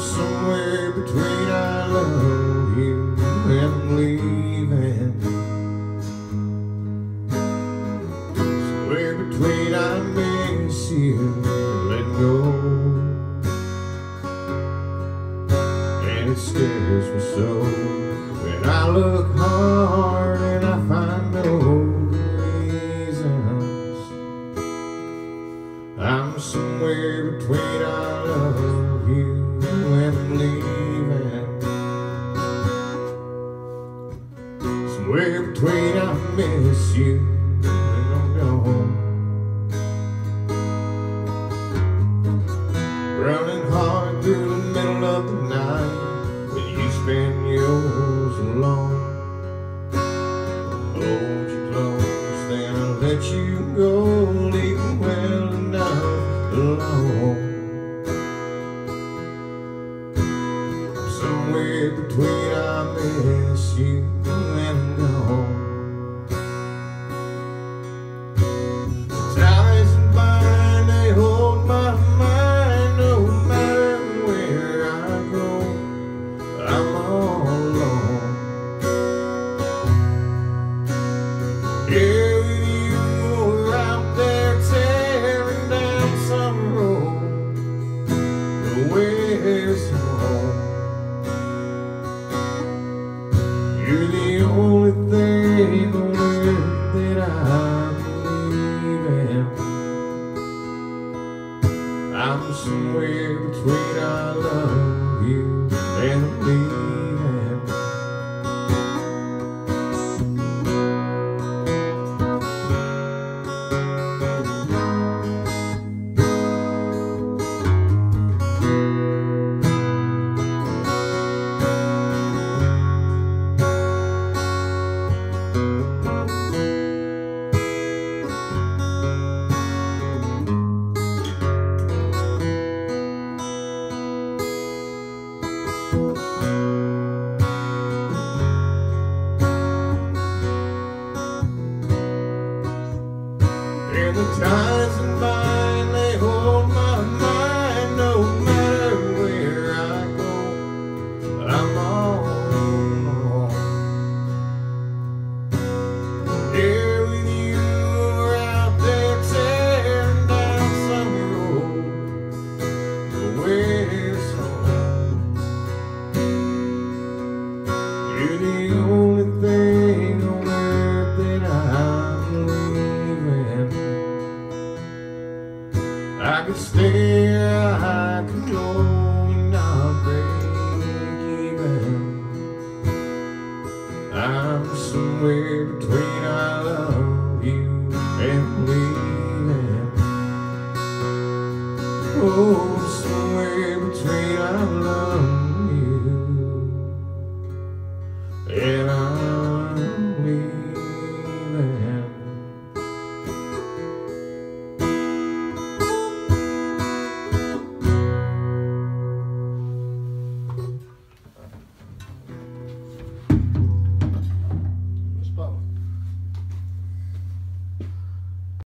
somewhere between I love you and I'm leaving. Somewhere between I miss you and let go. And it scares me so when I look hard and I find no reasons. I'm somewhere between I love you and I'm leaving. Somewhere between I miss you and I'm gone. Running hard through the middle of the night when you spend yours alone. Hold you close, then I'll let you go, leaving well enough alone. Somewhere between I miss you and I'm gone. Ties that bind, they hold my mind, no matter where I go, I'm all alone. Here with you, we're out there tearing down some road, but where's home? You're the only thing on earth that I believe in. I'm somewhere between I love you and I'm leaving. And the ties that bind, they hold my mind, no matter where I go, I'm all alone. Here with you, we're out there tearing down some road, but where's home? You're the only thing on earth that I believe in. I could stay, I could go, and I'll break even. I'm somewhere between I love you and leaving. Oh.